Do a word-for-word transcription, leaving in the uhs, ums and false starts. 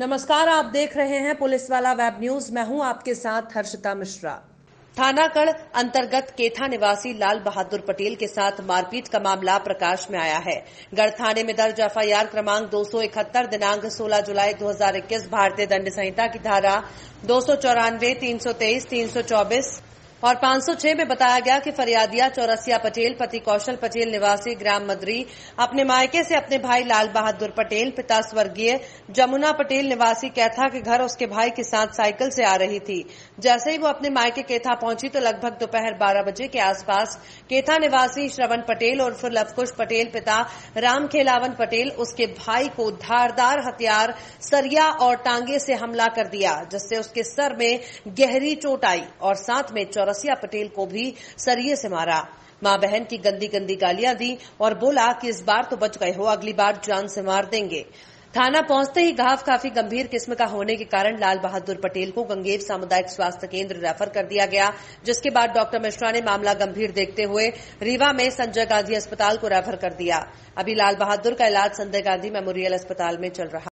नमस्कार, आप देख रहे हैं पुलिस वाला वेब न्यूज। मैं हूं आपके साथ हर्षिता मिश्रा। थानाकड़ अंतर्गत केथा निवासी लाल बहादुर पटेल के साथ मारपीट का मामला प्रकाश में आया है। गढ़ थाने में दर्ज एफआईआर क्रमांक दो सौ इकहत्तर दिनांक सोलह जुलाई दो हजार इक्कीस भारतीय दंड संहिता की धारा दो सौ चौरानवे तीन सौ तेईस तीन सौ चौबीस और पांच सौ छह में बताया गया कि फरियादिया चौरसिया पटेल पति कौशल पटेल निवासी ग्राम मदरी अपने मायके से अपने भाई लाल बहादुर पटेल पिता स्वर्गीय जमुना पटेल निवासी कैथा के घर उसके भाई के साथ साइकिल से आ रही थी। जैसे ही वो अपने मायके कैथा पहुंची तो लगभग दोपहर बारह बजे के आसपास कैथा निवासी श्रवण पटेल और फिर लवकुश पटेल पिता राम खेलावन पटेल उसके भाई को धारदार हथियार सरिया और टांगे से हमला कर दिया, जिससे उसके सर में गहरी चोट आई और साथ में चौरसिया पटेल को भी सरिये से मारा। मां बहन की गंदी गंदी गालियां दी और बोला कि इस बार तो बच गए हो, अगली बार जान से मार देंगे। थाना पहुंचते ही घाव काफी गंभीर किस्म का होने के कारण लाल बहादुर पटेल को गंगेर सामुदायिक स्वास्थ्य केंद्र रेफर कर दिया गया, जिसके बाद डॉक्टर मिश्रा ने मामला गंभीर देखते हुए रीवा में संजय गांधी अस्पताल को रेफर कर दिया। अभी लाल बहादुर का इलाज संजय गांधी मेमोरियल अस्पताल में चल रहा है।